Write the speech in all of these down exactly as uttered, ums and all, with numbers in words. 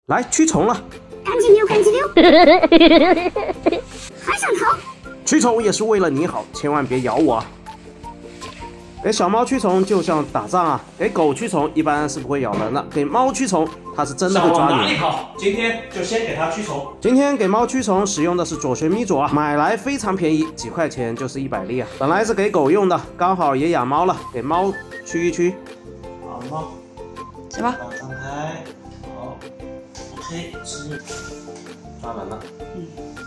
来驱虫了， 赶紧溜，赶紧溜！还想逃？ 驱虫也是为了你好，千万别咬我啊！给小猫驱虫就像打仗啊，给狗驱虫一般是不会咬人的，给猫驱虫它是真的会抓你。哪里好？今天就先给它驱虫。今天给猫驱虫使用的是左旋咪左啊，买来非常便宜，几块钱就是一百粒啊。本来是给狗用的，刚好也养猫了，给猫驱一驱。好，猫， 行吧。 张开，好 ，OK， 吃，抓完了。嗯。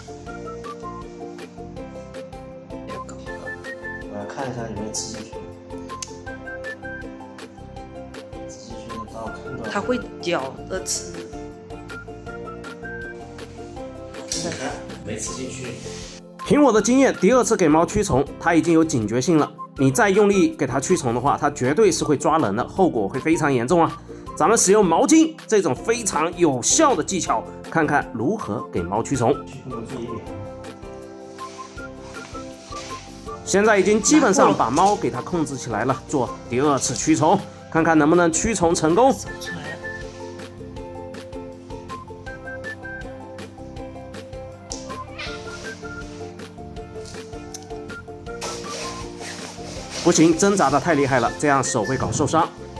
我来看一下有没有吃进去。吃进去的到看到。 它会咬着吃。 看，没吃进去。凭我的经验，第二次给猫驱虫，它已经有警觉性了。你再用力给它驱虫的话，它绝对是会抓人的，后果会非常严重啊！咱们使用毛巾这种非常有效的技巧，看看如何给猫驱虫。现在已经基本上把猫给它控制起来了，做第二次驱虫，看看能不能驱虫成功。不行，挣扎的太厉害了，这样手会搞受伤。